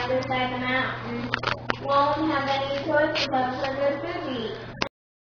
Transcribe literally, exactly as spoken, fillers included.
other side of the mountain. Won't have any choice but to go through